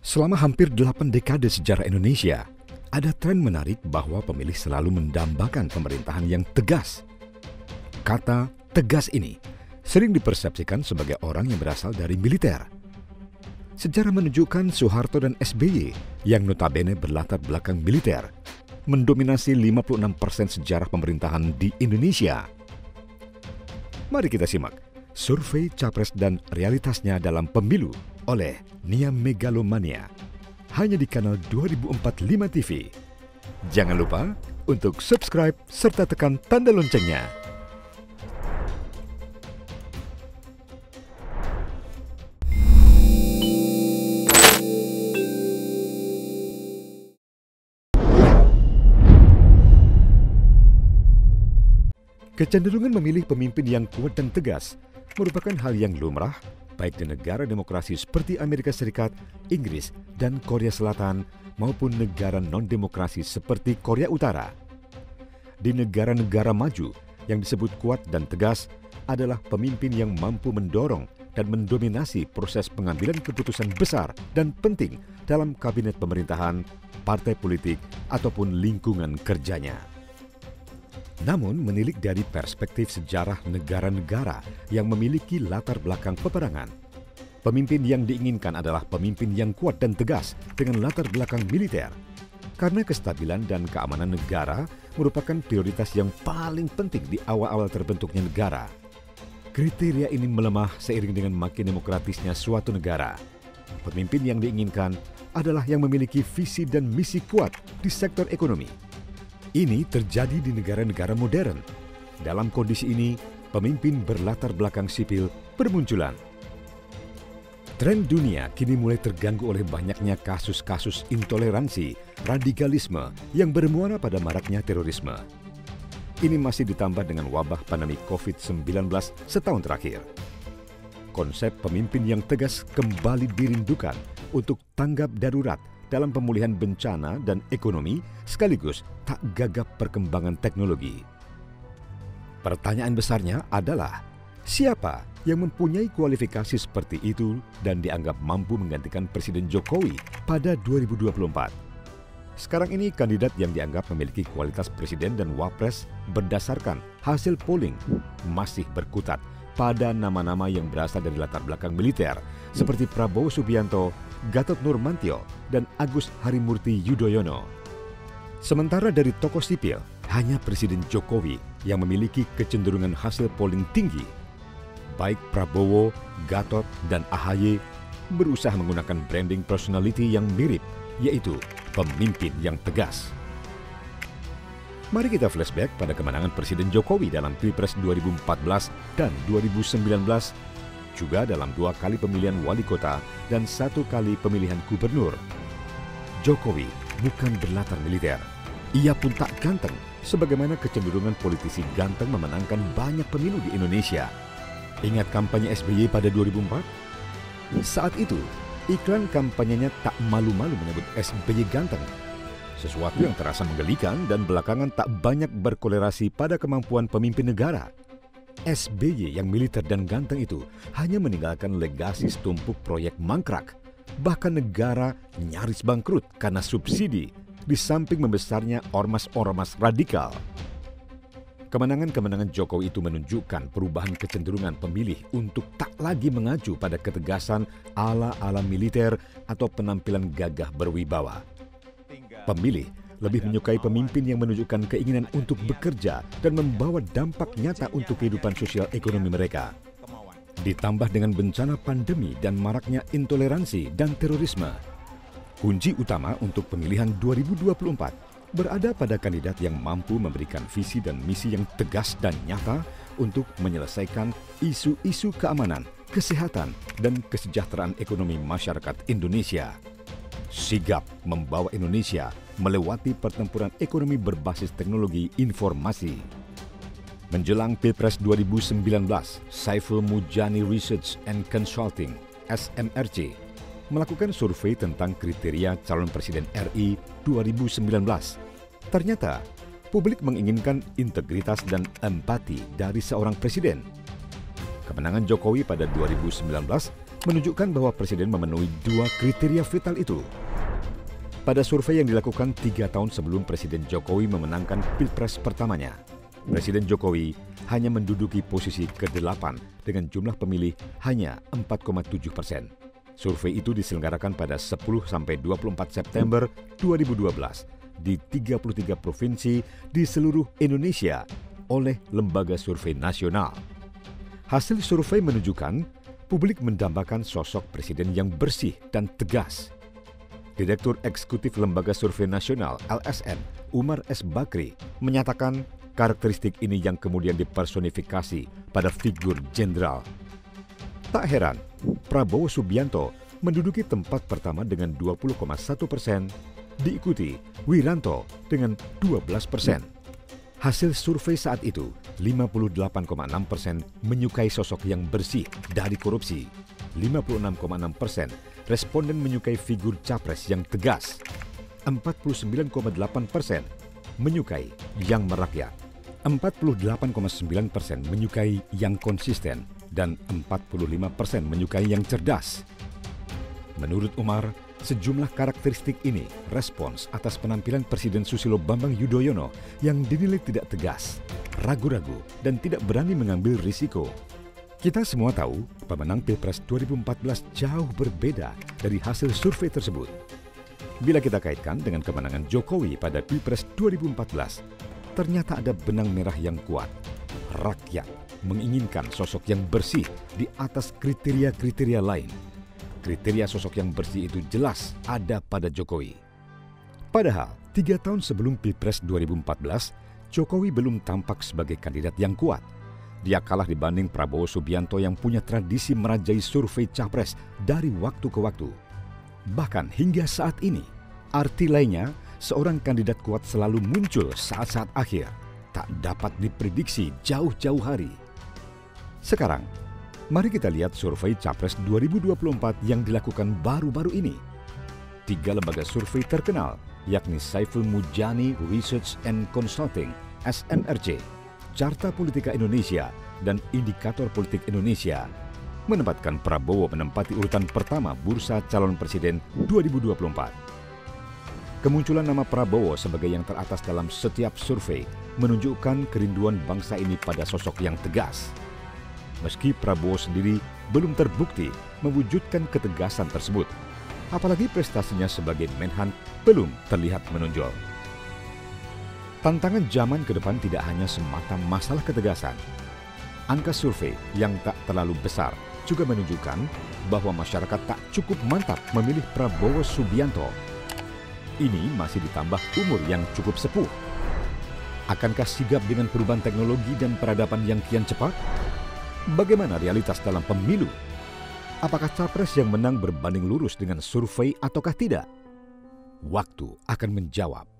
Selama hampir 8 dekade sejarah Indonesia, ada tren menarik bahwa pemilih selalu mendambakan pemerintahan yang tegas. Kata tegas ini sering dipersepsikan sebagai orang yang berasal dari militer. Sejarah menunjukkan Soeharto dan SBY yang notabene berlatar belakang militer mendominasi 56% sejarah pemerintahan di Indonesia. Mari kita simak survei Capres dan realitasnya dalam pemilu oleh Nia Megalomania hanya di kanal 2045 TV. Jangan lupa untuk subscribe serta tekan tanda loncengnya. Kecenderungan memilih pemimpin yang kuat dan tegas merupakan hal yang lumrah baik di negara demokrasi seperti Amerika Serikat, Inggris, dan Korea Selatan maupun negara non-demokrasi seperti Korea Utara. Di negara-negara maju, yang disebut kuat dan tegas adalah pemimpin yang mampu mendorong dan mendominasi proses pengambilan keputusan besar dan penting dalam kabinet pemerintahan, partai politik, ataupun lingkungan kerjanya. Namun, menilik dari perspektif sejarah negara-negara yang memiliki latar belakang peperangan, pemimpin yang diinginkan adalah pemimpin yang kuat dan tegas dengan latar belakang militer. Karena kestabilan dan keamanan negara merupakan prioritas yang paling penting di awal-awal terbentuknya negara. Kriteria ini melemah seiring dengan makin demokratisnya suatu negara. Pemimpin yang diinginkan adalah yang memiliki visi dan misi kuat di sektor ekonomi. Ini terjadi di negara-negara modern. Dalam kondisi ini, pemimpin berlatar belakang sipil bermunculan. Tren dunia kini mulai terganggu oleh banyaknya kasus-kasus intoleransi, radikalisme yang bermuara pada maraknya terorisme. Ini masih ditambah dengan wabah pandemi COVID-19 setahun terakhir. Konsep pemimpin yang tegas kembali dirindukan untuk tanggap darurat dalam pemulihan bencana dan ekonomi sekaligus tak gagap perkembangan teknologi. Pertanyaan besarnya adalah, siapa yang mempunyai kualifikasi seperti itu dan dianggap mampu menggantikan Presiden Jokowi pada 2024? Sekarang ini kandidat yang dianggap memiliki kualitas presiden dan wapres berdasarkan hasil polling masih berkutat pada nama-nama yang berasal dari latar belakang militer seperti Prabowo Subianto, Gatot Nurmantio, dan Agus Harimurti Yudhoyono. Sementara dari tokoh sipil, hanya Presiden Jokowi yang memiliki kecenderungan hasil polling tinggi. Baik Prabowo, Gatot, dan AHY berusaha menggunakan branding personality yang mirip, yaitu pemimpin yang tegas. Mari kita flashback pada kemenangan Presiden Jokowi dalam Pilpres 2014 dan 2019, juga dalam 2 kali pemilihan wali kota dan 1 kali pemilihan gubernur. Jokowi bukan berlatar militer. Ia pun tak ganteng, sebagaimana kecenderungan politisi ganteng memenangkan banyak pemilu di Indonesia. Ingat kampanye SBY pada 2004? Saat itu, iklan kampanyenya tak malu-malu menyebut SBY ganteng. Sesuatu yang terasa menggelikan dan belakangan tak banyak berkolerasi pada kemampuan pemimpin negara. SBY yang militer dan ganteng itu hanya meninggalkan legasi setumpuk proyek mangkrak. Bahkan negara nyaris bangkrut karena subsidi, di samping membesarnya ormas-ormas radikal. Kemenangan-kemenangan Jokowi itu menunjukkan perubahan kecenderungan pemilih untuk tak lagi mengacu pada ketegasan ala-ala militer atau penampilan gagah berwibawa. Pemilih lebih menyukai pemimpin yang menunjukkan keinginan untuk bekerja dan membawa dampak nyata untuk kehidupan sosial ekonomi mereka. Ditambah dengan bencana pandemi dan maraknya intoleransi dan terorisme, kunci utama untuk pemilihan 2024 berada pada kandidat yang mampu memberikan visi dan misi yang tegas dan nyata untuk menyelesaikan isu-isu keamanan, kesehatan, dan kesejahteraan ekonomi masyarakat Indonesia. Sigap membawa Indonesia melewati pertempuran ekonomi berbasis teknologi informasi. Menjelang Pilpres 2019, Saiful Mujani Research and Consulting (SMRC) melakukan survei tentang kriteria calon presiden RI 2019. Ternyata, publik menginginkan integritas dan empati dari seorang presiden. Kemenangan Jokowi pada 2019 menunjukkan bahwa Presiden memenuhi dua kriteria vital itu. Pada survei yang dilakukan 3 tahun sebelum Presiden Jokowi memenangkan Pilpres pertamanya, Presiden Jokowi hanya menduduki posisi ke-8 dengan jumlah pemilih hanya 4,7%. Survei itu diselenggarakan pada 10-24 September 2012 di 33 provinsi di seluruh Indonesia oleh Lembaga Survei Nasional. Hasil survei menunjukkan publik mendambakan sosok presiden yang bersih dan tegas. Direktur Eksekutif Lembaga Survei Nasional (LSN), Umar S. Bakri, menyatakan karakteristik ini yang kemudian dipersonifikasi pada figur jenderal. Tak heran, Prabowo Subianto menduduki tempat pertama dengan 20,1%, diikuti Wiranto dengan 12%. Hasil survei saat itu, 58,6% menyukai sosok yang bersih dari korupsi. 56,6% responden menyukai figur capres yang tegas. 49,8% menyukai yang merakyat. 48,9% menyukai yang konsisten dan 45% menyukai yang cerdas. Menurut Umar, sejumlah karakteristik ini respons atas penampilan Presiden Susilo Bambang Yudhoyono yang dinilai tidak tegas, ragu-ragu, dan tidak berani mengambil risiko. Kita semua tahu pemenang Pilpres 2014 jauh berbeda dari hasil survei tersebut. Bila kita kaitkan dengan kemenangan Jokowi pada Pilpres 2014, ternyata ada benang merah yang kuat. Rakyat menginginkan sosok yang bersih di atas kriteria-kriteria lain. Kriteria sosok yang bersih itu jelas ada pada Jokowi. Padahal, 3 tahun sebelum Pilpres 2014, Jokowi belum tampak sebagai kandidat yang kuat. Dia kalah dibanding Prabowo Subianto yang punya tradisi merajai survei capres dari waktu ke waktu. Bahkan hingga saat ini, arti lainnya, seorang kandidat kuat selalu muncul saat-saat akhir, tak dapat diprediksi jauh-jauh hari. Sekarang, mari kita lihat survei Capres 2024 yang dilakukan baru-baru ini. 3 lembaga survei terkenal, yakni Saiful Mujani Research and Consulting (SMRC), Carta Politika Indonesia, dan Indikator Politik Indonesia, menempatkan Prabowo menempati urutan pertama bursa calon presiden 2024. Kemunculan nama Prabowo sebagai yang teratas dalam setiap survei menunjukkan kerinduan bangsa ini pada sosok yang tegas. Meski Prabowo sendiri belum terbukti mewujudkan ketegasan tersebut, apalagi prestasinya sebagai Menhan belum terlihat menonjol. Tantangan zaman ke depan tidak hanya semata masalah ketegasan. Angka survei yang tak terlalu besar juga menunjukkan bahwa masyarakat tak cukup mantap memilih Prabowo Subianto. Ini masih ditambah umur yang cukup sepuh. Akankah sigap dengan perubahan teknologi dan peradaban yang kian cepat? Bagaimana realitas dalam pemilu? Apakah capres yang menang berbanding lurus dengan survei ataukah tidak? Waktu akan menjawab.